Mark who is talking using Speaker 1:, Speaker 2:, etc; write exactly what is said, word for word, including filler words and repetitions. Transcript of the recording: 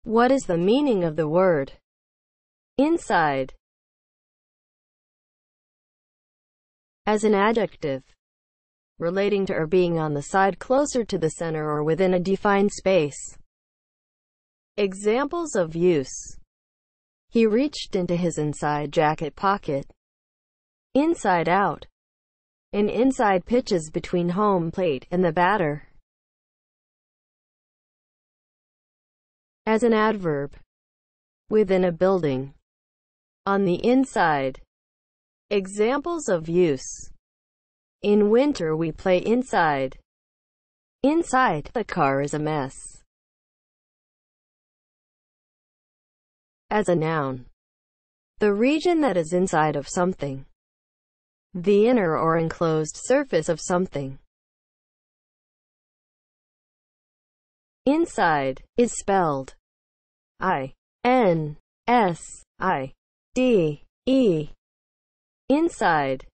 Speaker 1: What is the meaning of the word inside? As an adjective, relating to or being on the side closer to the center or within a defined space. Examples of use: he reached into his inside jacket pocket. Inside out. An inside pitches between home plate and the batter. As an adverb, within a building, on the inside. Examples of use: in winter we play inside. Inside the car is a mess. As a noun, the region that is inside of something, the inner or enclosed surface of something. Inside is spelled I N S I D E. Inside.